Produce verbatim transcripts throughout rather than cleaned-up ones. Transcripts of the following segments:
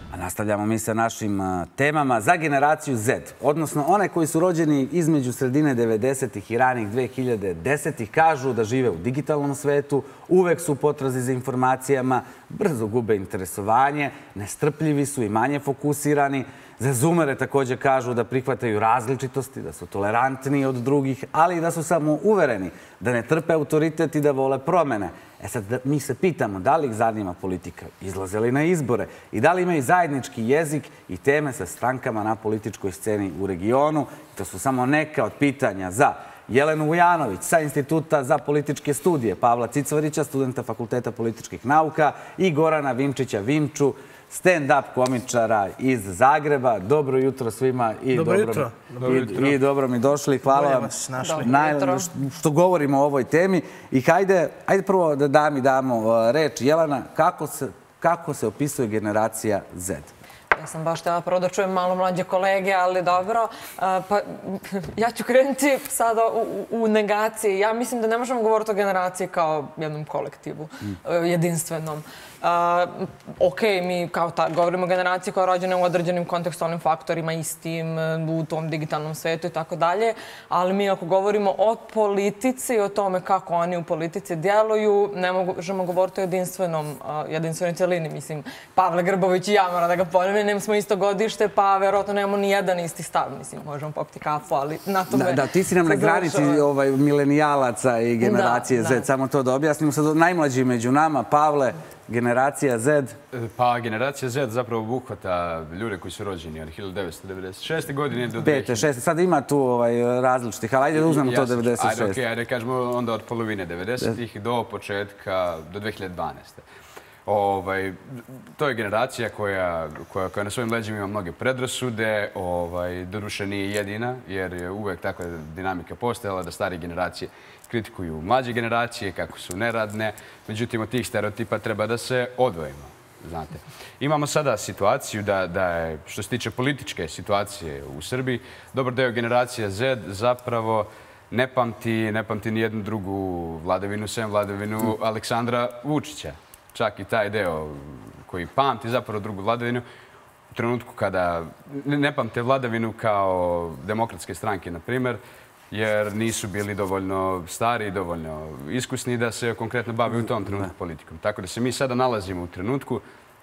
A nastavljamo mi sa našim temama za generaciju Z, odnosno one koji su rođeni između sredine devedesetih i ranih dve hiljade desetih, kažu da žive u digitalnom svetu, uvek su u potrazi za informacijama, brzo gube interesovanje, nestrpljivi su i manje fokusirani. Za Zoomere također kažu da prihvataju različitosti, da su tolerantniji od drugih, ali i da su samo uvereni, da ne trpe autoritet i da vole promene. E sad, mi se pitamo da li ih zanima politika, izlaze li na izbore i da li imaju zajednički jezik i teme sa strankama na političkoj sceni u regionu. To su samo neka od pitanja za Jelenu Vujanović sa Instituta za političke studije, Pavla Cicvarića, studenta Fakulteta političkih nauka i Gorana Vinčića Vinču, stand-up komičara iz Zagreba. Dobro jutro svima i dobro jutro. I dobro mi došli. Hvala vam što govorimo o ovoj temi. I hajde prvo da da mi damo reč. Jelena, kako se opisuje generacija Z? Ja sam baš htjela prvo da čujem malo mlađe kolege, ali dobro. Ja ću krenuti sada u negaciji. Ja mislim da ne možemo govoriti o generaciji kao jednom kolektivu, jedinstvenom. Ok, mi govorimo o generaciji koja je rođena u određenim kontekstualnim faktorima, istim, u tom digitalnom svetu i tako dalje, ali mi ako govorimo o politici i o tome kako oni u politici djeluju, ne možemo govoriti o jedinstvenoj celini. Mislim, Pavle Grbović i ja, moram da ga pomenem, smo isto godište, pa verovatno nemamo ni jedan isti stav. Mislim, možemo popiti kafu, ali na tome... Da, ti si nam na granici milenijalaca i generacije Z. Samo to da objasnimo. Sad najmlađi među nama, Pavle, generacija Z? Pa, generacija Z zapravo obuhvata ljude koji su rođeni od hiljadu devetsto devedeset šeste. godine do dve hiljade šeste. Sad ima tu različitih, ali ajde da uzmemo to devedeset šeste. Ajde, okej, ajde kažemo onda od polovine devedesetih do početka, do dve hiljade dvanaeste. To je generacija koja na svojim leđima ima mnoge predrasude, doduše nije jedina, jer je uvek takva dinamika postojala da stare generacije kritikuju mlađe generacije, kako su neradne. Međutim, od tih stereotipa treba da se odvojimo. Imamo sada situaciju da je, što se tiče političke situacije u Srbiji, dobar deo generacije Z zapravo ne pamti, ne pamti ni jednu drugu vladavinu, sem vladavinu Aleksandra Vučića. Čak i taj deo koji pamti zapravo drugu vladavinu, u trenutku kada ne pamte vladavinu kao demokratske stranke, na primjer, jer nisu bili dovoljno stari i dovoljno iskusni da se konkretno bave u tom trenutku politikom. Tako da se mi sada nalazimo u trenutku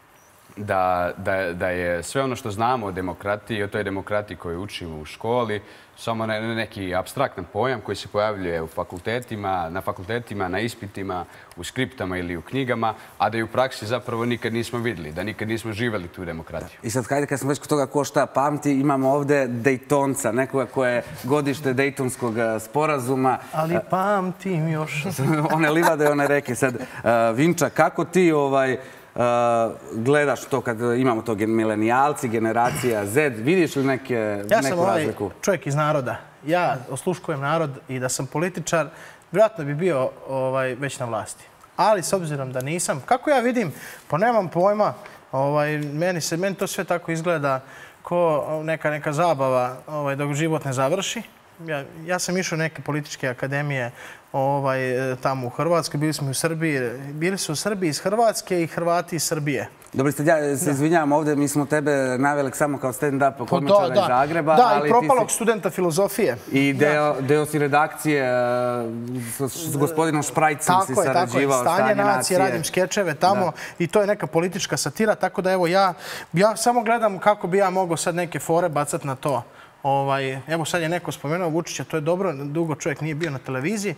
da je sve ono što znamo o demokratiji, o toj demokratiji koju učimo u školi, samo neki apstraktan pojam koji se pojavljuje u fakultetima, na fakultetima, na ispitima, u skriptama ili u knjigama, a da je u praksi zapravo nikad nismo vidjeli, da nikad nismo živjeli tu demokratiju. I sad, hajde, kad smo već kod toga ko šta pamti, imamo ovde Dejtonca, nekoga koje je godište Dejtonskog sporazuma. Ali pamtim još. One livade, one reke. Sad, Vinča, kako ti gledaš to kad imamo to milenijalci, generacija Z, vidiš li neku razliku? Ja sam ovaj čovjek iz naroda. Ja osluškujem narod i da sam političar, vjerojatno bi bio već na vlasti. Ali s obzirom da nisam, kako ja vidim, pa nemam pojma, meni to sve tako izgleda ko neka zabava dok život ne završi. Ja sam išao u neke političke akademije tamo u Hrvatskoj, bili smo u Srbiji, bili su u Srbiji iz Hrvatske i Hrvati iz Srbije. Dobro, ja se izvinjavam ovdje, mi smo tebe naveli samo kao stand-up komičara iz Zagreba. Da, i propalog studenta filozofije. I deo si redakcije s gospodinom Šprajcem si sarađivao. Tako je, Stanje nacije, radim skečeve tamo i to je neka politička satira, tako da evo ja samo gledam kako bi ja mogao sad neke fore bacati na to. Evo sad je neko spomenuo Vučića, to je dobro, dugo čovjek nije bio na televiziji.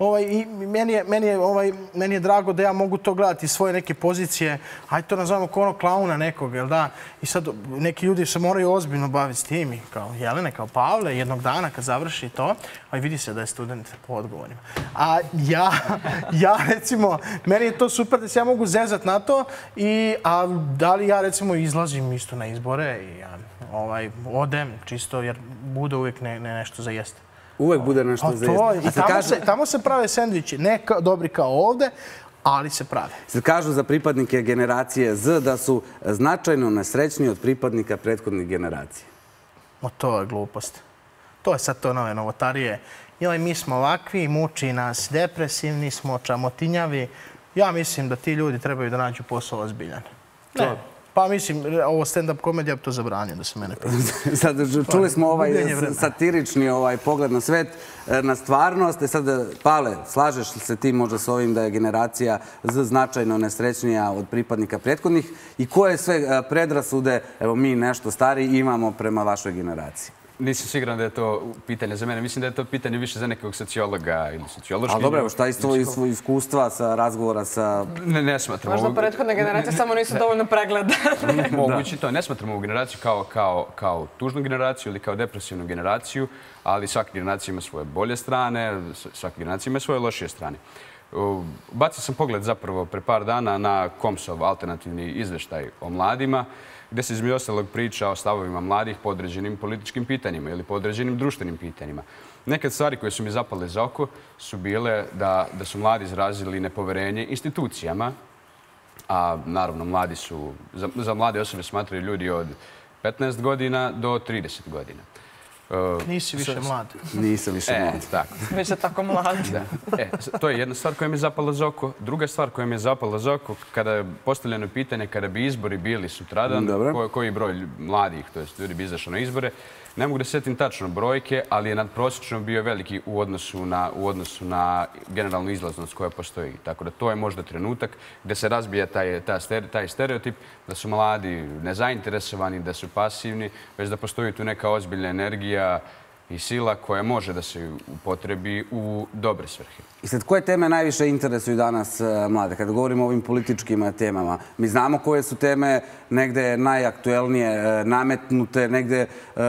Meni je drago da ja mogu to gledati iz svoje neke pozicije, hajde to nazovemo kao ono klauna nekog, jel da? I sad neki ljudi se moraju ozbiljno baviti s tim, kao Jelene, kao Pavle, jednog dana kad završi to, a vidi se da je student po odgovorima. A ja, recimo, meni je to super da se ja mogu zezat na to, a da li ja, recimo, izlazim isto na izbore i ja odem čisto jer bude uvijek nešto za jesti. Uvijek bude nešto za jesti. I tamo se prave sendviči, ne dobri kao ovde, ali se prave. Se kažu za pripadnike generacije Z da su značajno nesrećniji od pripadnika prethodnih generacija. O, to je glupost. To je sad to nove novotarije. Joj, mi smo ovakvi, muči nas, depresivni smo, čamotinjavi. Ja mislim da ti ljudi trebaju da nađu posao ozbiljan. Ne, Pa mislim, ovo stand-up komedija bi to zabranio da se mene pita. Sad, čuli smo ovaj satirični pogled na svet, na stvarnost. Sad, Pavle, slažeš li se ti možda s ovim da je generacija Z značajno nesrećnija od pripadnika prethodnih i koje sve predrasude, evo mi nešto stariji, imamo prema vašoj generaciji? Nisam siguran da je to pitanje za mene. Mislim da je to pitanje više za nekog sociologa ili sociološki. Ali dobro, evo šta je svoje iskustva sa razgovora sa... Ne, ne smatram. Možda prethodne generacije samo nisu dovoljno pregledane. Moguće to. Ne smatram ovu generaciju kao tužnu generaciju ili kao depresivnu generaciju, ali svaka generacija ima svoje bolje strane, svaka generacija ima svoje lošije strane. Bacio sam pogled zapravo pre par dana na Komsov alternativni izveštaj o mladima, gde se između ostalog priča o stavovima mladih po određenim političkim pitanjima ili po određenim društvenim pitanjima. Nekad stvari koje su mi zapale za oko su bile da su mladi izrazili nepoverenje institucijama, a naravno mladi su, za mlade osobe smatraju ljudi od petnaest godina do trideset godina. Nisi više mlad. Nisam više mlad. Već je tako mlad. To je jedna stvar koja mi je zapala za oko. Druga stvar koja mi je zapala za oko, kada je postavljeno pitanje kada bi izbori bili sutradan, koji broj mladih, to jest ljudi bi izašao na izbore, ne mogu da setim tačno brojke, ali je nadprosječno bio veliki u odnosu na generalnu izlaznost koja postoji. Tako da to je možda trenutak gde se razbija taj stereotip da su mladi nezainteresovani, da su pasivni, već da postoji tu neka ozbiljna energija i sila koja može da se upotrebi u dobre svrhe. I sad, koje teme najviše interesuju danas mlade? Kada govorimo o ovim političkim temama, mi znamo koje su teme negde najaktuelnije, nametnute, negde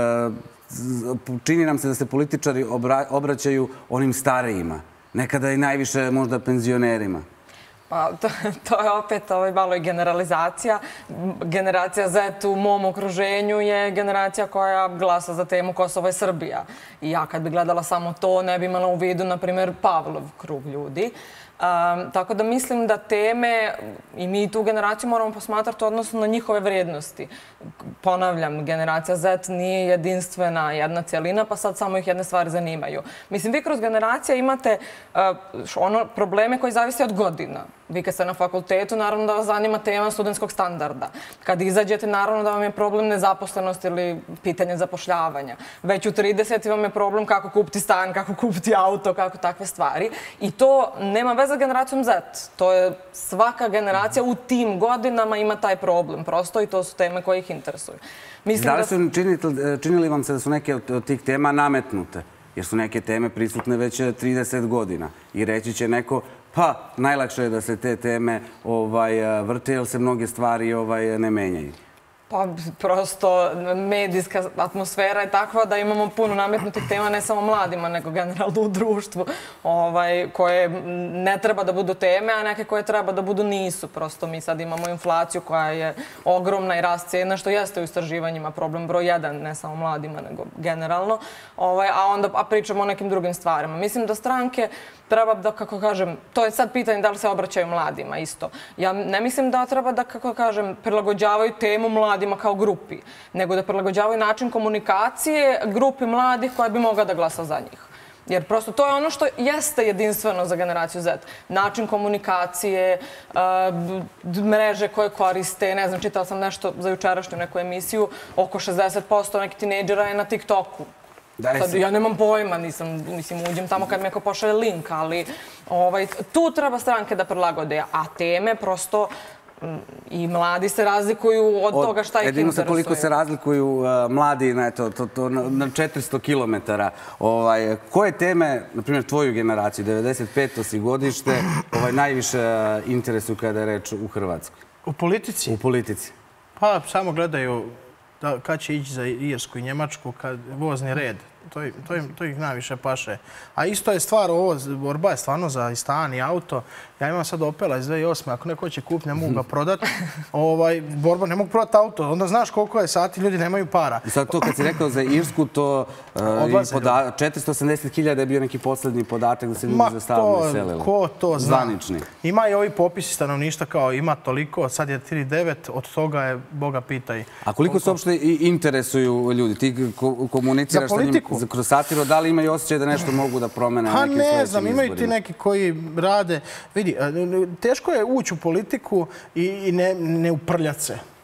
čini nam se da se političari obraćaju onim starijima, nekada i najviše možda penzionerima. Pa, to je opet malo i generalizacija. Generacija Z u mom okruženju je generacija koja glasa za temu Kosovo je Srbija. I ja kad bi gledala samo to, ne bi imala u vidu, na primjer, Pavlov krug ljudi. Tako da mislim da teme, i mi tu generaciju moramo posmatrati odnosno na njihove vrijednosti. Ponavljam, generacija Z nije jedinstvena jedna cijelina, pa sad samo ih jedne stvari zanimaju. Mislim, vi kroz generacije imate ono probleme koji zavise od godina. Vi kad ste na fakultetu, naravno da vas zanima tema studentskog standarda. Kad izađete, naravno da vam je problem nezaposlenost ili pitanje zapošljavanja. Već u trideset vam je problem kako kupiti stan, kako kupiti auto, kako takve stvari. I to nema veze sa generacijom Z. To je svaka generacija u tim godinama ima taj problem prosto i to su teme koje ih interesuju. Da li su činili vam se da su neke od tih tema nametnute? Jer su neke teme prisutne već trideset godina. I reći će neko, pa najlakše je da se te teme vrte jer se mnoge stvari ne menjaju. Pa prosto medijska atmosfera je takva da imamo puno nametnutih tema ne samo mladima, nego generalno u društvu, koje ne treba da budu teme, a neke koje treba da budu nisu. Prosto mi sad imamo inflaciju koja je ogromna i rast cijena, što jeste u istraživanjima problem broj jedan, ne samo mladima, nego generalno, a onda pričamo o nekim drugim stvarima. Mislim da stranke treba da, kako kažem, to je sad pitanje da li se obraćaju mladima isto. Ja ne mislim da treba da, kako kažem, prilagođavaju temu mladima kao grupi, nego da prilagođavaju način komunikacije grupi mladih koja bi mogla da glasa za njih. Jer prosto to je ono što jeste jedinstveno za generaciju Z. Način komunikacije, mreže koje koriste, ne znam, čitala sam nešto za jučerašnju neku emisiju, oko šezdeset posto nekih tinejdžera je na TikToku. Ja nemam pojma, mislim, uđem tamo kad mi neko pošalje link, ali tu treba stranke da prilagode, a teme prosto i mladi se razlikuju od toga šta ih interesuje. Jedino se koliko se razlikuju mladi na četiristo kilometara. Koje teme, na primjer tvoju generaciju, devedeset peto si godište, najviše interesuju kada je reč u Hrvatskoj? U politici? U politici. Pa samo gledaju kad će ići za Irsku i Njemačku, vozni red. To ih najviše paše. A isto je stvar, ovo borba je stvarno za stan i auto. Ja imam sad Opela iz dve hiljade osme. Ako neko će kupiti, ne mogu ga prodati. Borba, ne mogu prodati auto. Onda znaš koliko je sati, ljudi nemaju para. I sad to kad si rekao za Irsku, to četiristo osamdeset hiljada je bio neki poslednji podatak da se ljudi zastavno iselili. Ma ko to zna. Zvanični. Ima i ovi popisi stanovništa kao ima toliko, sad je tri devet, od toga je Boga pitaj. A koliko se uopšte interesuju ljudi? Ti komuniciraš sa njim kroz satiru, da li imaju osjećaj da nešto mogu da promene na nekim sljedećim izborima? Pa ne znam, imaju ti neki koji rade. Vidi, teško je ući u politiku i ne uprljati se.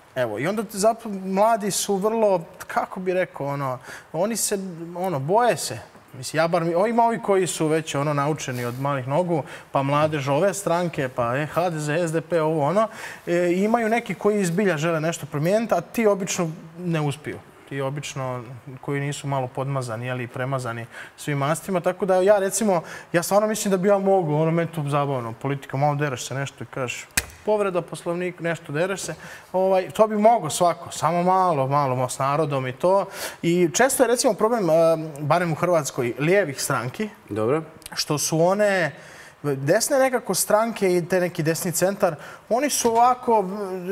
Evo, i onda zapravo mladi su vrlo, kako bi rekao, ono, oni se, ono, boje se. Mislim, ja bar, ima ovi koji su već ono naučeni od malih nogu, pa mladež ove stranke, pa e, ha de ze, es de pe, ovo ono. E, imaju neki koji izbilja žele nešto promijeniti, a ti obično ne uspiju. Ti obično koji nisu malo podmazani ili premazani svim mastima. Tako da ja recimo, ja stvarno mislim da bi ja mogu, ono meni tu zabavno, politika, malo dereš se nešto i kažeš povreda poslovnika, nešto dereš se. Ovaj, to bi mogo svako, samo malo, malo s narodom i to. I često je recimo problem, barem u Hrvatskoj, lijevih stranki. Dobro. Što su one desne nekako stranke i te neki desni centar, oni su ovako,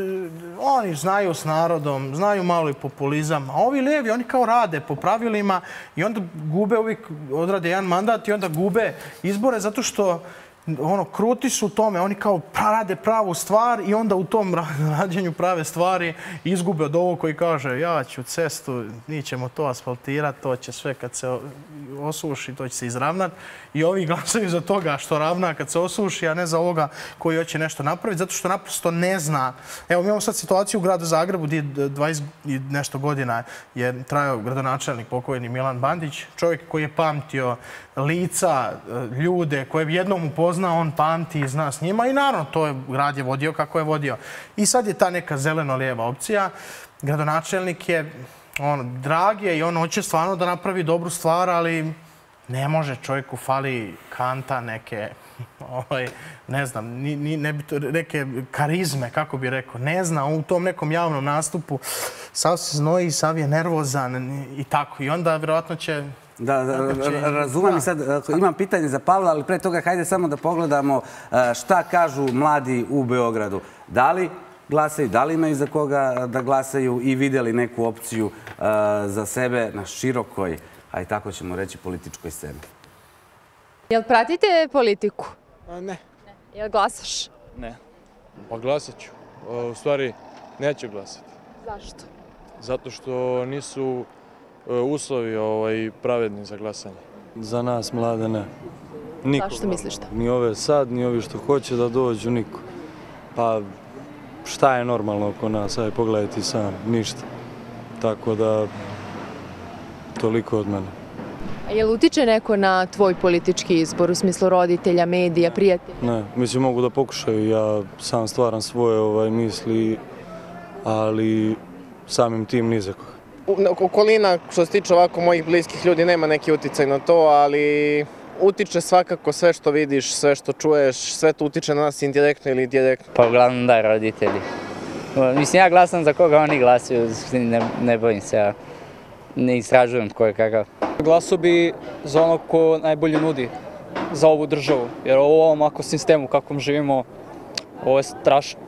oni znaju s narodom, znaju malo i populizam, a ovi lijevi, oni kao rade po pravilima i onda gube uvijek, odrade jedan mandat i onda gube izbore zato što ono, kruti su u tome, oni kao rade pravu stvar i onda u tom rađenju prave stvari izgube od ovog koji kaže ja ću cestu, nićemo to asfaltirati, to će sve kad se osuši, to će se izravnati. I ovi glasaju za toga što ravna kad se osuši, a ne za ovoga koji hoće nešto napraviti, zato što naprosto ne zna. Evo, mi imamo sad situaciju u gradu Zagrebu gdje dvadeset i nešto godina je trajao gradonačelnik pokojni Milan Bandić, čovjek koji je pamtio lica, ljude koje jednom upoznao, on pamti i zna s njima i naravno to je grad je vodio kako je vodio. I sad je ta neka zeleno-lijeva opcija. Gradonačelnik je on, drag je i on hoće stvarno da napravi dobru stvar, ali ne može, čovjeku fali kanta neke, ovaj, ne znam, ni, ni, ne bi to, neke karizme, kako bi rekao. Ne zna, u tom nekom javnom nastupu sav se znoji, sav je nervozan i tako. I onda vjerojatno će... Da, razumem i sad, imam pitanje za Pavla, ali pre toga hajde samo da pogledamo šta kažu mladi u Beogradu. Da li glasaju, da li imaju za koga da glasaju i vidjeli neku opciju za sebe na širokoj, a i tako ćemo reći, političkoj sceni? Jel pratite politiku? Ne. Jel glasaš? Ne. Pa glasat ću. U stvari, neću glasati. Zašto? Zato što nisu uslovi ovaj, pravedni za glasanje. Za nas, mlade, ne. Niko. Zašto misliš to? Ni ove sad, ni ovi što hoće da dođu, niko. Pa šta je normalno oko nas? Ajde, pogledajte sam, ništa. Tako da, toliko od mene. A jel utiče neko na tvoj politički izbor, u smislu roditelja, medija, prijatelja? Ne, mislim, mogu da pokušaju. Ja sam stvaram svoje ovaj, misli, ali samim tim ni za koga. Okolina, što se tiče ovako mojih bliskih ljudi, nema neki uticaj na to, ali utiče svakako sve što vidiš, sve što čuješ, sve to utiče na nas indirektno ili direktno. Pa uglavnom da, roditelji. Mislim, ja glasam za koga oni glasaju, ne, ne bojim se, ja ne istražujem ko je kakav. Glasao bi za ono ko najbolje nudi za ovu državu, jer u ovom ako sistemu kakvom živimo, ovo je strašno.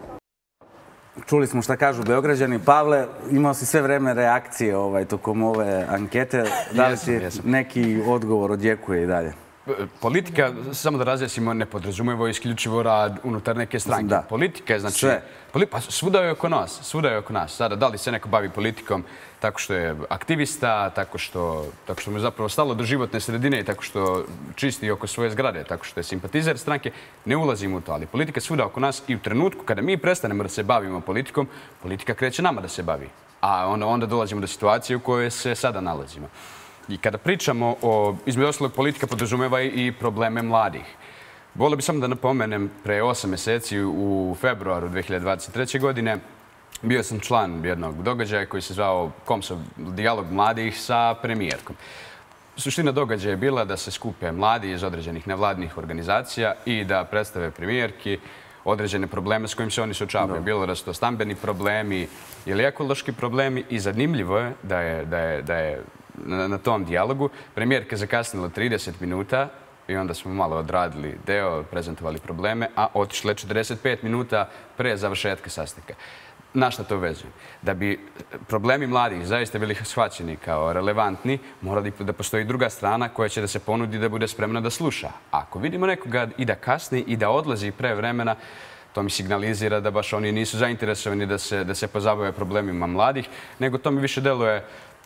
Čuli smo šta kažu Beograđani. Pavle, imao si sve vreme reakcije ovaj, tokom ove ankete. Da li ti neki odgovor odjekuje i dalje? Politika, samo da razjasnimo, ne podrazumijeva isključivo rad unutar neke stranke. Da. Politika je, znači... Sve. Pa svuda je oko nas, svuda je oko nas. Sada, da li se neko bavi politikom tako što je aktivista, tako što, tako što mu je zapravo stalo do životne sredine i tako što čisti oko svoje zgrade, tako što je simpatizer stranke, ne ulazimo u to. Ali politika je svuda oko nas i u trenutku kada mi prestanemo da se bavimo politikom, politika kreće nama da se bavi. A onda, onda dolazimo do situacije u kojoj se sada nalazimo. I kada pričamo o, između ostalog, politika podrazumeva i probleme mladih. Volio bih samo da napomenem, pre osam mjeseci u februaru dve hiljade dvadeset treće. godine bio sam član jednog događaja koji se zvao Komsov dijalog mladih sa premijerkom. Suština događaja je bila da se skupe mladi iz određenih nevladnih organizacija i da predstave premijerki određene probleme s kojim se oni suočavaju. Bilo da su to stambeni problemi ili ekološki problemi i zanimljivo je da je, da je, da je na, na tom dijalogu premijerka zakasnila trideset minuta i onda smo malo odradili deo, prezentovali probleme, a otišle četrdeset pet minuta pre završetka sastanka. Na šta to vezujem? Da bi problemi mladih zaista bili shvaćeni kao relevantni, mora da postoji druga strana koja će da se ponudi da bude spremna da sluša. Ako vidimo nekoga i da kasni i da odlazi pre vremena, to mi signalizira da baš oni nisu zainteresovani da se, da se pozabave problemima mladih, nego to mi više deluje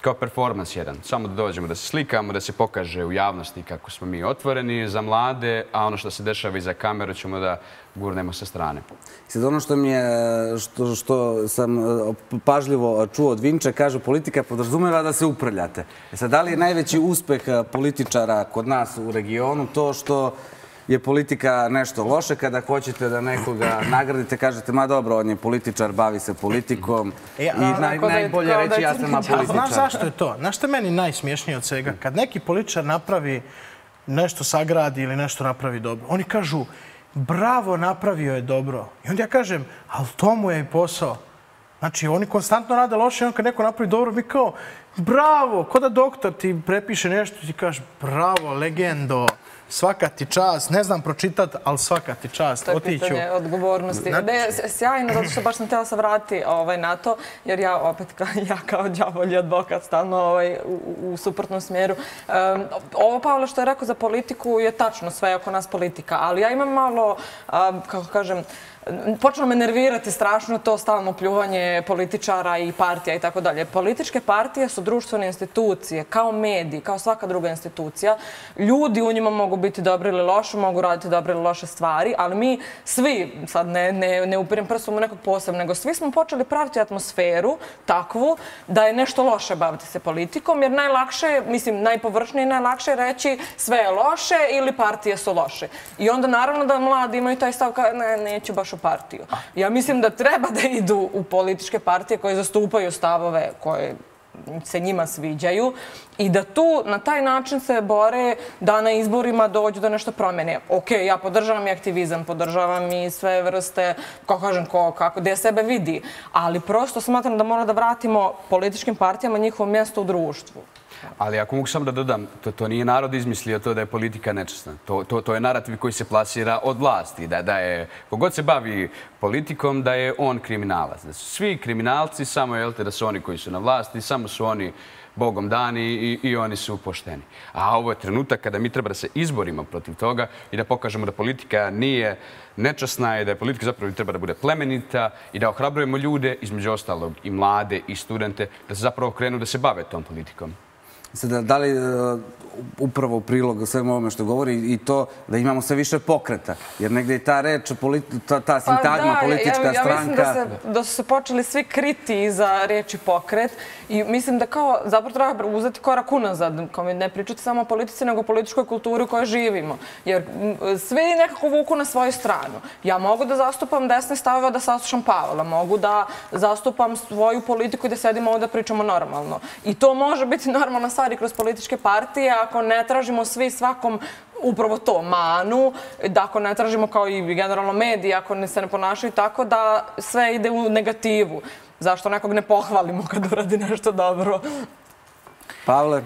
kao performans jedan. Samo da dođemo, da se slikamo, da se pokaže u javnosti kako smo mi otvoreni za mlade, a ono što se dešava iza kamere ćemo da gurnemo sa strane. Sad ono što mi je, što, što sam pažljivo čuo od Vinče, kaže politika podrazumeva da se uprljate. E sad, da li je najveći uspeh političara kod nas u regionu to što je politika nešto loše, kada hoćete da nekoga nagradite, kažete, ma dobro, on je političar, bavi se politikom i naj, najbolje reći ja sam apolitičar. Znaš zašto je to? Znaš što je meni najsmješnije od svega? Kad neki političar napravi nešto, sagradi ili nešto napravi dobro, oni kažu, bravo, napravio je dobro. I onda ja kažem, ali to mu je i posao. Znači, oni konstantno rade loše i onda kad neko napravi dobro, mi kao, bravo, ko da doktor ti prepiše nešto i ti kažeš, bravo, legendo. Svaka ti čast, ne znam pročitat, ali svaka ti čast, otiću. To je pitanje odgovornosti. Ne, sjajno, zato što baš sam htjela se vratiti na to, jer ja opet, ja kao đavolji advokat, stalno u suprotnom smjeru. Ovo, Pavle, što je rekao za politiku je tačno, sve je oko nas politika, ali ja imam malo, kako kažem, počelo me nervirati strašno to stalno pljuvanje političara i partija i tako dalje. Političke partije su društvene institucije, kao mediji, kao svaka druga institucija. Ljudi u njima mogu biti dobri ili loši, mogu raditi dobre ili loše stvari, ali mi svi, sad ne, ne, ne upirem prstom u nekog posebno, nego svi smo počeli praviti atmosferu takvu da je nešto loše baviti se politikom, jer najlakše, mislim, najpovršnije i najlakše je reći sve je loše ili partije su loše. I onda naravno da mladi imaju taj stav kao ne, neću baš u partiju. Ja mislim da treba da idu u političke partije koje zastupaju stavove koje se njima sviđaju i da tu na taj način se bore da na izborima dođu do nešto promjene. Ok, ja podržavam i aktivizam, podržavam i sve vrste, kako kažem, ko, kako, gdje sebe vidi, ali prosto smatram da mora da vratimo političkim partijama njihovo mjesto u društvu. Ali ako mogu samo da dodam, to, to nije narod izmislio to da je politika nečasna. To, to, to je narativ koji se plasira od vlasti. Da, da je, kogod se bavi politikom, da je on kriminalac. Da su svi kriminalci, samo je da su oni koji su na vlasti, samo su oni Bogom dani i, i oni su pošteni. A ovo je trenutak kada mi treba da se izborimo protiv toga i da pokažemo da politika nije nečasna i da je politika zapravo treba da bude plemenita i da ohrabrujemo ljude, između ostalog i mlade i studente, da se zapravo krenu da se bave tom politikom. Sada, da li upravo u prilog svemu ovome što govori i to da imamo sve više pokreta, jer negdje je ta reč, ta, ta sintagma, politička stranka... Ja mislim da, se, da su se počeli svi kriti iza riječi pokret i mislim da kao zapravo treba uzeti korak unazad, kao ne pričati samo o politici, nego o političkoj kulturi u kojoj živimo, jer svi nekako vuku na svoju stranu. Ja mogu da zastupam desne stavove, da saslušam Pavla, mogu da zastupam svoju politiku i da sedimo ovdje da pričamo normalno. I to može biti normalna stvar i kroz političke partije, ako ne tražimo svi svakom upravo to, manu, da ako ne tražimo kao i generalno mediji, ako se ne ponašaju tako, da sve ide u negativu. Zašto nekog ne pohvalimo kad uradi nešto dobro? Pavle,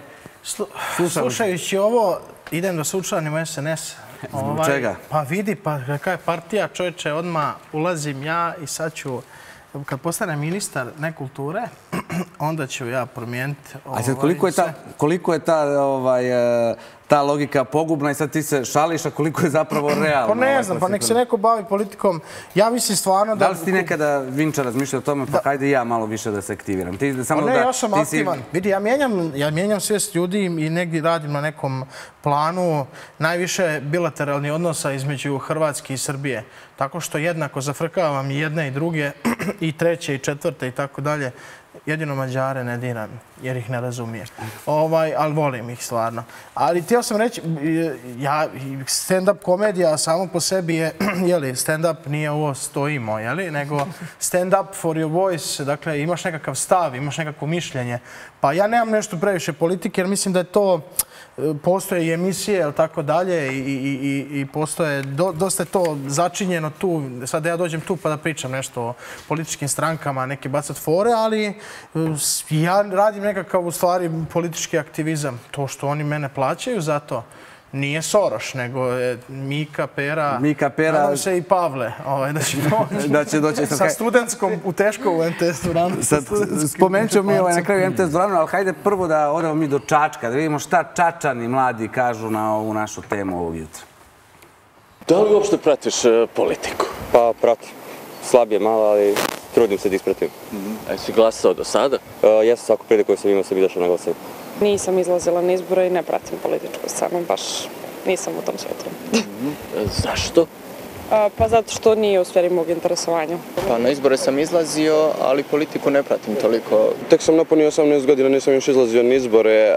slušajući ovo, idem da se učlanim u S N S. Zbog čega? Pa vidi, pa kakva je partija, čovječe, odmah ulazim ja i sad ću, kad postane ministar nekulture, onda ću ja promijeniti... A sad, koliko je ta, koliko je ta, ovaj, ta logika pogubna i sad ti se šališ, a koliko je zapravo realno? Pa ne znam, pa nek se neko bavi politikom. Ja mislim stvarno da... Da li si ti nekada, Vinča, razmišljao o tome, pa hajde i ja malo više da se aktiviram? Ti, samo pa ne, da, ja sam aktivan. Si... Vidi, ja mijenjam, ja mijenjam svijest ljudi i negdje radim na nekom planu najviše bilateralnih odnosa između Hrvatske i Srbije. Tako što jednako zafrkavam i jedne i druge, i treće i četvrte i tako dalje. Jedino Mađare ne diram, jer ih ne razumijem. Ovaj, ali volim ih stvarno. Ali htio sam reći, ja, stand-up komedija samo po sebi je, jeli, stand-up nije ovo stojimo, jeli, nego stand-up for your voice, dakle, imaš nekakav stav, imaš nekako mišljenje. Pa ja nemam nešto previše politike, jer mislim da je to, postoje i emisije, ili tako dalje, i, i, i postoje, do, dosta je to začinjeno tu, sad ja dođem tu pa da pričam nešto o političkim strankama, neke bacat fore, ali ja radim nekakav u stvari politički aktivizam. To što oni mene plaćaju za to nije Soroš, nego je Mika, Pera, Mika, Pera... nadam se i Pavle, ovaj, da će doći, da će doći sa studentskom u teško u M T S dvoranu. Spomenut ćemo mi ovaj na kraju M T S dvoranu, ali hajde prvo da odemo mi do Čačka, da vidimo šta Čačani mladi kažu na ovu našu temu ovog jutra. Da li uopšte pratiš politiku? Pa pratim. Slabije malo, ali trudim se da ispratim. A jesi glasao do sada? Ja sam svaku priliku koju sam imao sam izašao na glasanje. Nisam izlazila na izbore i ne pratim političku scenu, baš nisam u tom svijetu. Zašto? Pa zato što nije u sferi mog interesovanja. Pa na izbore sam izlazio, ali politiku ne pratim toliko. Tek sam napunio osamnaest godina, nisam još izlazio na izbore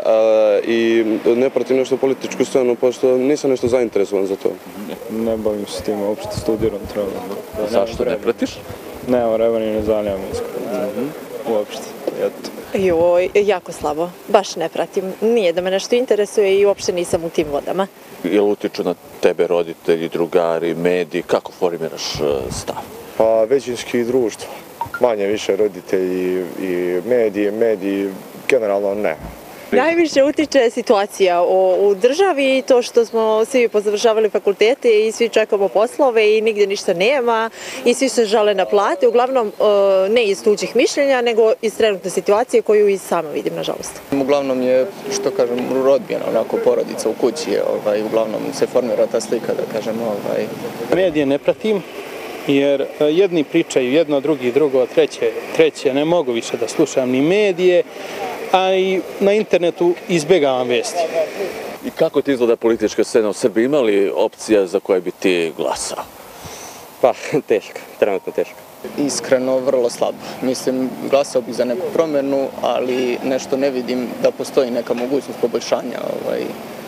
i ne pratim nešto političku scenu, pošto nisam nešto zainteresovan za to. Ne bavim se tim, uopšte studiram trebalo. Zašto ne pratiš? Nema vremena i ne zanimam iskreno. Uopšte, eto. Joj, jako slabo. Baš ne pratim. Nije da me nešto interesuje i uopšte nisam u tim vodama. Jel utiču na tebe roditelji, drugari, mediji? Kako formiraš stav? Pa većinski društvo. Manje više roditelji i mediji, mediji generalno ne. Najviše utiče situacija u državi i to što smo svi pozavršavali fakultete i svi čekamo poslove i nigdje ništa nema i svi se žale na plate. Uglavnom ne iz tuđih mišljenja, nego iz trenutne situacije koju i sama vidim, nažalost. Uglavnom je, što kažem, rodbina, onako porodica u kući, ovaj, uglavnom se formira ta slika, da kažem. Ovaj. Medije ne pratim, jer jedni pričaju jedno, drugi drugo, treće, treće, ne mogu više da slušam ni medije, a i na internetu izbjegavam vesti. I kako ti izgleda politička scena u Srbiji? Ima li opcija za koje bi ti glasao? Pa, teško, trenutno teško. Iskreno, vrlo slabo. Mislim, glasao bih za neku promjenu, ali nešto ne vidim da postoji neka mogućnost poboljšanja, ovaj,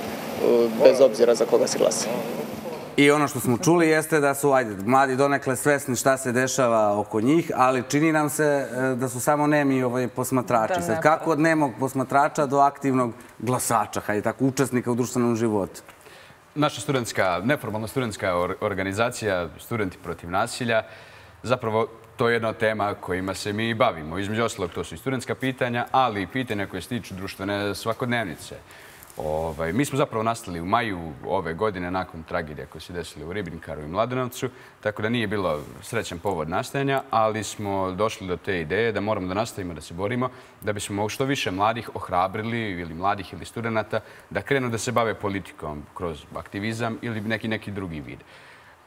bez obzira za koga se glasa. I ono što smo čuli jeste da su, ajde, mladi donekle svesni šta se dešava oko njih, ali čini nam se da su samo nemi ovaj, posmatrači. Sad, kako od nemog posmatrača do aktivnog glasača, hajde tako, učesnika u društvenom životu? Naša studentska, neformalna studentska organizacija Studenti protiv nasilja, zapravo to je jedna od tema kojima se mi bavimo. Između ostalog, to su i studentska pitanja, ali i pitanja koje se tiču društvene svakodnevnice. Ovaj, mi smo zapravo nastali u maju ove godine nakon tragedije koje se desile u Ribnikaru i Mladenovcu, tako da nije bilo srećan povod nastajanja, ali smo došli do te ideje da moramo da nastavimo da se borimo, da bismo što više mladih ohrabrili, ili mladih ili studenta, da krenu da se bave politikom kroz aktivizam ili neki neki drugi vid. Uh,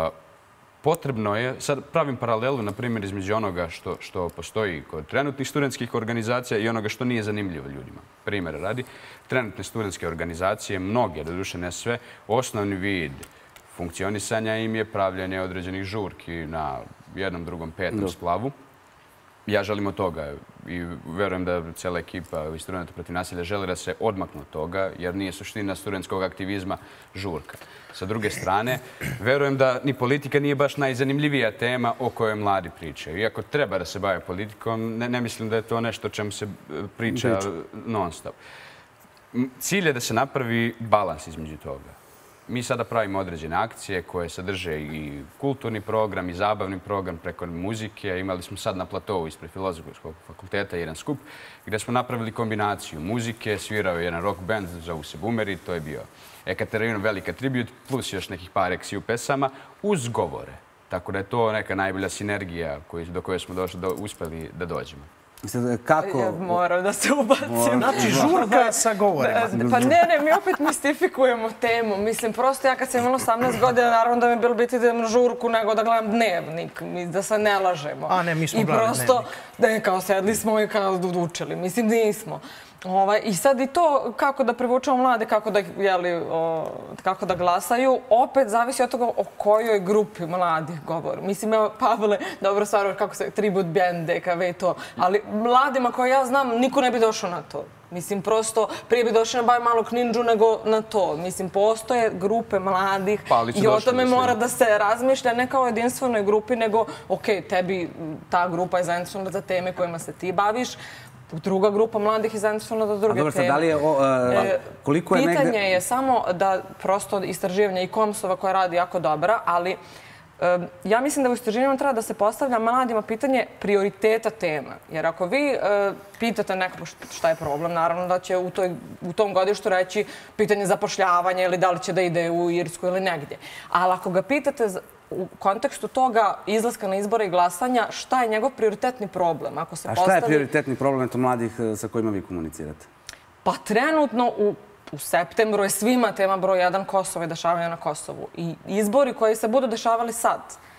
Potrebno je, sad pravim paralelu, na primjer, između onoga što, što postoji kod trenutnih studentskih organizacija i onoga što nije zanimljivo ljudima. Primjera radi, trenutne studentske organizacije, mnoge, doduše ne sve, osnovni vid funkcionisanja im je pravljanje određenih žurki na jednom, drugom, petom splavu. Ja želim od toga i verujem da cijela ekipa iz Studenta protiv nasilja želi da se odmaknu od toga, jer nije suština studentskog aktivizma žurka. Sa druge strane, verujem da ni politika nije baš najzanimljivija tema o kojoj mladi pričaju. Iako treba da se bave politikom, ne, ne mislim da je to nešto o čemu se priča non stop. Cilj je da se napravi balans između toga. Mi sada pravimo određene akcije koje sadrže i kulturni program i zabavni program preko muzike. Imali smo sad na platovu ispred Filozofskog fakulteta jedan skup gdje smo napravili kombinaciju muzike, svirao je jedan rock band, zovu se Boomeri, to je bio Ekaterina velika tribut, plus još nekih par eksiju pesama, uz govore. Tako da je to neka najbolja sinergija do koje smo došli, do, uspeli da dođemo. Kako? Ja moram da se ubacim. Znači, žurka sa govorima. Pa ne, ne, mi opet mistifikujemo temu. Mislim, prosto ja kad sam imala osamnaest godina, naravno da mi je bilo biti da idem na žurku nego da gledam dnevnik, da se ne lažemo. A ne, mi smo gledali dnevnik. I prosto, da kao sedli smo i kao učili. Mislim, nismo. Ovaj, I sad i to kako da privučemo mlade, kako da, jeli, o, kako da glasaju, opet zavisi od toga o kojoj grupi mladih govorim. Mislim, evo, Pavle, dobro stvar, kako se, tribut band, D K V i to, ali mladima koje ja znam, niko ne bi došao na to. Mislim, prosto prije bi došli na Baj malog ninđu nego na to. Mislim, postoje grupe mladih i o tome mora da se razmišlja ne kao jedinstvenoj grupi, nego, ok, tebi ta grupa je zajednična za teme kojima se ti baviš, druga grupa mladih je zajednična za druge dobro, teme. Da li je, o, e, koliko je Pitanje negde... je samo da prosto istraživanja i Komsova koja radi jako dobra, ali e, ja mislim da u istraživanjima treba da se postavlja mladima pitanje prioriteta tema. Jer ako vi e, pitate nekako šta je problem, naravno da će u, toj, u tom godištu reći pitanje zapošljavanja ili da li će da ide u Irsku ili negdje. Ali ako ga pitate u kontekstu toga izlaska na izbore i glasanja, šta je njegov prioritetni problem? Ako se A šta je prioritetni problem eto mladih sa kojima vi komunicirate? Pa trenutno u, u septembru je svima tema broj jedan Kosovo i dešavanja na Kosovu. I izbori koji se budu dešavali sad,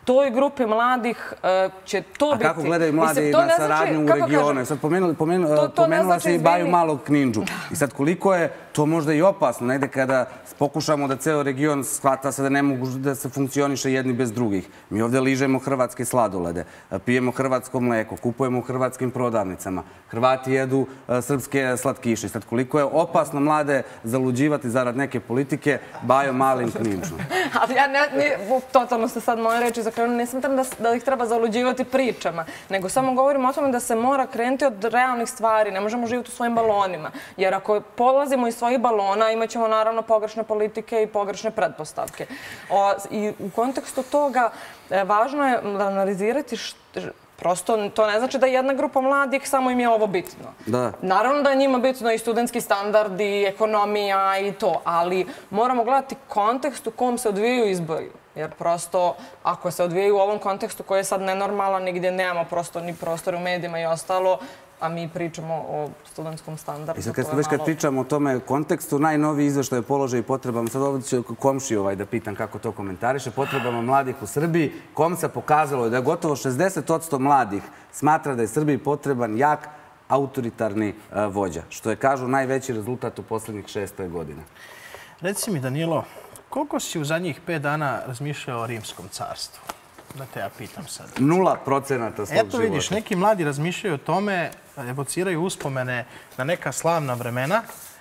toj grupi mladih će to biti... A kako gledaju mladi na saradnju u regionu? Sad pomenula si i Baju Malog Knindžu. I sad koliko je to možda i opasno, negde kada pokušamo da ceo region shvata se da ne mogu da se funkcioniše jedni bez drugih. Mi ovde ližemo hrvatske sladolede, pijemo hrvatsko mleko, kupujemo u hrvatskim prodavnicama. Hrvati jedu srpske slatkiše. Sad koliko je opasno mlade zaluđivati zarad neke politike Bajom Malim Knindžom. Ali ja totalno ste sad moje reči zakrenuli. Ne smatram da ih treba zaluđivati pričama, nego samo govorimo o tome da se mora krenuti od realnih stvari. Ne možemo živjeti u svojim balonima. Jer ako polazimo iz svojih balona, imat ćemo naravno pogrešne politike i pogrešne pretpostavke. I u kontekstu toga važno je analizirati prosto to ne znači da jedna grupa mladih samo im je ovo bitno. Naravno da je njima bitno i studentski standard i ekonomija i to, ali moramo gledati kontekst u kom se odvijaju izbori. Jer prosto, ako se odvijaju u ovom kontekstu koji je sad nenormalan, nigdje nemamo prosto ni prostor u medijima i ostalo, a mi pričamo o studentskom standardu. I sad već kad pričamo o tome kontekstu, najnoviji izveštaj o položaju i potrebama, sad ovdje ću komšiju da pitam kako to komentariše, potrebama mladih u Srbiji, Komsa pokazalo je da je gotovo šezdeset posto mladih smatra da je Srbiji potreban jak autoritarni vođa, što je, kažu, najveći rezultat u posljednjih šest godina. Reci mi, Danilo, koliko si u zadnjih pet dana razmišljao o Rimskom carstvu? Da te ja pitam sad. Nula procenata svog života. Eto vidiš, neki mladi razmišljaju o tome, evociraju uspomene na neka slavna vremena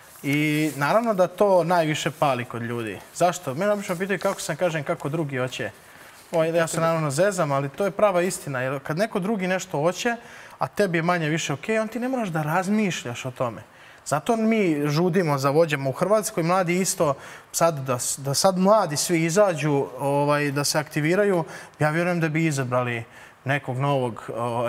i naravno da to najviše pali kod ljudi. Zašto? Mene obično pitaju kako sam kažem kako drugi hoće. Ja se naravno zezam, ali to je prava istina. Jer kad neko drugi nešto hoće, a tebi je manje više okej, on ti ne moraš da razmišljaš o tome. Zato mi žudimo za vođama u Hrvatskoj. Mladi isto, da sad mladi svi izađu, da se aktiviraju, ja vjerujem da bi izabrali nekog novog,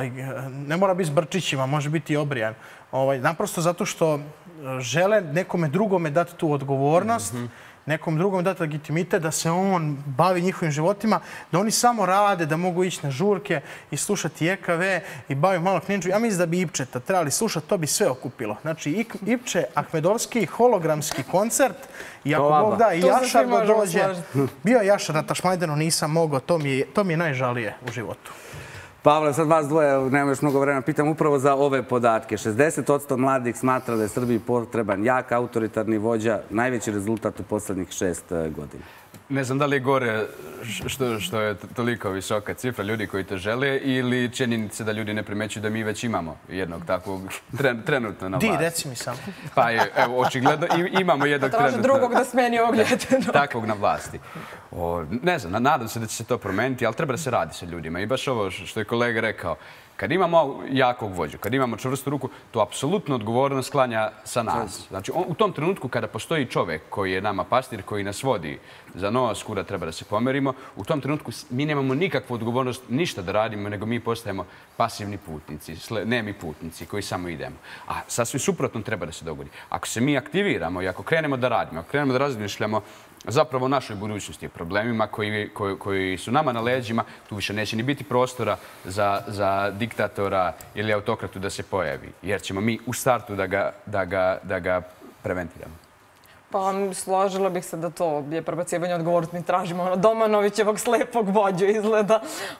ne mora biti s brčićima, može biti i obrijan. Naprosto zato što žele nekome drugome dati tu odgovornost, nekom drugom dati legitimitet, da se on bavi njihovim životima, da oni samo rade, da mogu ići na žurke i slušati E K V i Baju Malog Knindžu. Ja mislim da bi Ipčeta trebali slušati, to bi sve okupilo. Znači, Ipče, Ahmedovski, hologramski koncert i ako Bog da, i Jašar go dođe. Bio je Jašar na Tašmajdanu, nisam mogao, to mi je najžalije u životu. Pavle, sad vas dvoje, nema još mnogo vremena, pitam upravo za ove podatke. šezdeset posto mladih smatra da je Srbiji potreban jak autoritarni vođa, najveći rezultat u posljednjih šest godina. Ne znam da li je gore što je toliko visoka cifra ljudi koji to žele ili činjenica da ljudi ne primećuju da mi već imamo jednog takvog trenutno na vlasti. Di, reci mi samo. Pa je, evo, očigledno imamo jednog trenutno... Traže drugog da smeni ovog ljeteno. Takvog na vlasti. Ne znam, nadam se da će se to promeniti, ali treba da se radi sa ljudima. I baš ovo što je kolega rekao, kad imamo jakog vođu, kad imamo čvrstu ruku, to apsolutno odgovornost sklanja sa nas. Znači, u tom trenutku kada postoji čovek koji je nama pastir, koji nas vodi za nos, kura treba da se pomerimo, u tom trenutku mi nemamo nikakvu odgovornost ništa da radimo, nego mi postajemo pasivni putnici, nemi putnici koji samo idemo. A sasvim suprotno treba da se dogodi. Ako se mi aktiviramo i ako krenemo da radimo, ako krenemo da razmišljamo zapravo o našoj budućnosti, problemima koji su nama na leđima, tu više neće ni biti prostora za diktatora ili autokratu da se pojavi, jer ćemo mi u startu da ga preventiramo. Pa složila bih se da to je prebacivanje odgovornosti. Mi tražimo Domanovićevog slepog vođu izgleda.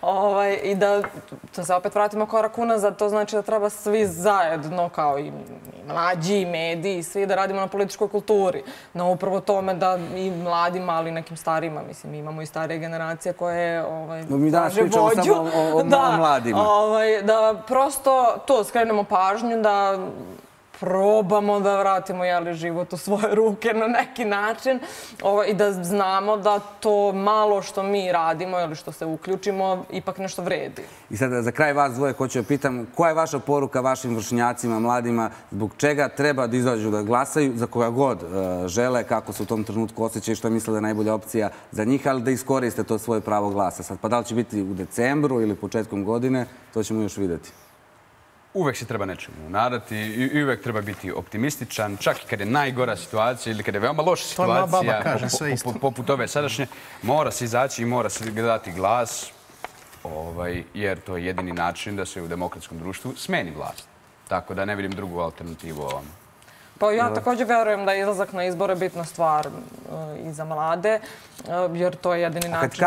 I da se opet vratimo korak unazad, to znači da treba svi zajedno, kao i mlađi, i mediji, svi da radimo na političkoj kulturi. Na upravo tome da i mladima, ali i nekim starima, mislim, imamo i starije generacije koje traže vođu. Mi danas pričamo samo o mladima. Da prosto to skrenemo pažnju, da probamo da vratimo život u svoje ruke na neki način i da znamo da to malo što mi radimo ili što se uključimo ipak nešto vredi. I sad za kraj vas dvoje hoću da pitam, koja je vaša poruka vašim vršnjacima, mladima, zbog čega treba da izađu da glasaju, za koga god žele, kako se u tom trenutku osjećaju, što misle da je najbolja opcija za njih, ali da iskoriste to svoje pravo glasa. Pa da li će biti u decembru ili početkom godine, to ćemo još vidjeti. Uvek se treba nečemu nadati i uvek treba biti optimističan, čak i kad je najgora situacija ili kad je veoma loša situacija, poput ove sadašnje, mora se izaći i mora se dati glas, jer to je jedini način da se u demokratskom društvu smeni vlast. Tako da ne vidim drugu alternativu ovome. Pa ja također verujem da je izlazak na izbore bitna stvar i za mlade, jer to je jedini način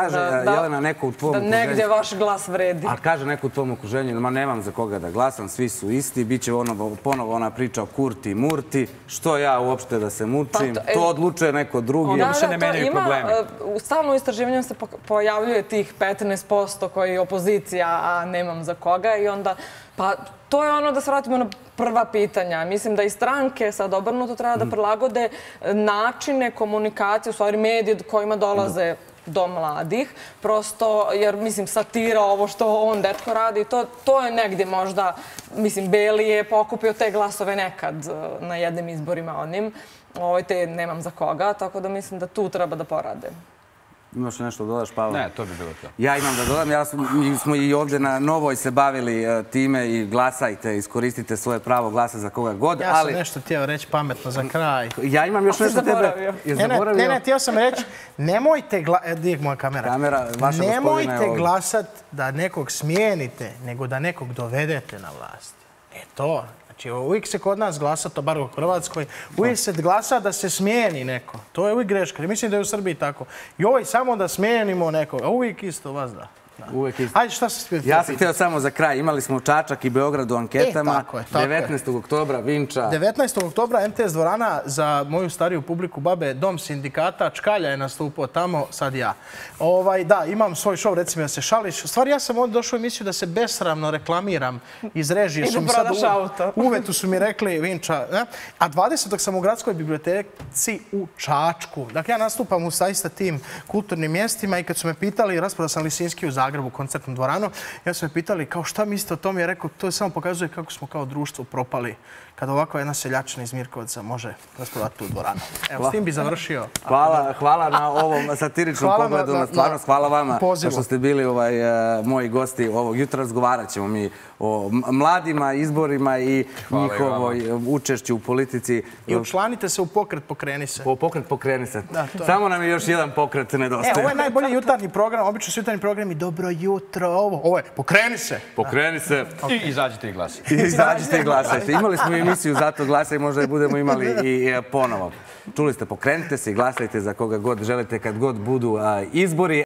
da negdje vaš glas vredi. A kaže neko u tvom okruženju, ma nemam za koga da glasam, svi su isti, bit će ponovo ona priča o Kurti i Murti, što ja uopšte da se mučim, to odlučuje neko drugi. Onda se ne menjaju problemi. Stalno u istraživanju se pojavljuje tih petnaest posto koji je opozicija, a nemam za koga i onda pa to je ono da se vratimo na prva pitanja. Mislim da i stranke sad obrnuto treba da prilagode načine komunikacije, u stvari medije kojima dolaze do mladih. Prosto, jer mislim, satira ovo što on dečko radi, to je negdje možda, mislim, Beli je pokupio te glasove nekad na jednim izborima onim. Ovo te nemam za koga, tako da mislim da tu treba da porade. Imaš nešto da dodaš, Pavle? Ne, to bi bilo to. Ja imam da dodam. Ja smo i ovdje na Novoj se bavili time i glasajte, iskoristite svoje pravo glasa za koga god. Ja sam nešto htio reći pametno za kraj. Ja imam još nešto tebe. Ne, ne, htio sam reći, nemojte glasati, gdje je moja kamera? Kamera, vaša gospodina je ovdje. Nemojte glasati da nekog smijenite, nego da nekog dovedete na vlast. E to. Znači, uvijek se kod nas glasa, to bar u Hrvatskoj, uvijek se glasa da se smijeni neko. To je uvijek greška. Mislim da je u Srbiji tako. I ovaj samo da smijenimo nekoga. Uvijek isto vas da. Uvijek isto. Ajde, šta se smijeti? Ja sam htio samo za kraj. Imali smo Čačak i Beograd u anketama. E, tako je, tako je. devetnaestog oktobra, Vinča. devetnaestog oktobra em te es dvorana za moju stariju publiku babe, Dom sindikata, Čkalja je nastupao tamo, sad ja. Ovaj, da, imam svoj show, recimo da se šališ. Stvari, ja sam ovdje došao u emisiju da se besramno reklamiram iz režije. I da prodaš auto. Uvetu su mi rekli, Vinča. Ne? A dvadesetog sam u gradskoj biblioteci u Čačku. Dakle, ja nastupam u saista tim kulturnim mjestima i kad su me pitali, rasprodao sam Lisinski u Zagrebu, u koncertnom dvoranu, ja su me pitali kao šta mislite o tom, ja rekao, to samo pokazuje kako smo kao društvo propali kada ovako jedna seljačina iz Mirkovca može rasprodati tu dvoranu. Evo, s tim bi završio. Hvala na ovom satiričnom pogledu na stvarnost. Hvala vama što ste bili moji gosti ovog jutra. Razgovarat ćemo mi o mladima, izborima i njihovoj učešću u politici. I učlanite se u pokret Pokreni se. U pokret Pokreni se. Samo nam je još jedan pokret nedostaje. E, ovo je najbolji jutarnji program. Obično su jutarnji programi Dobro jutro, ovo. Ovo je Pokreni se. Pokreni se. I izađite i glasajte. I izađite i glasajte. Imali smo emisiju Zato glasaj, možda je budemo imali i ponovo. Čuli ste, pokrenite se i glasajte za koga god želite kad god budu izbori.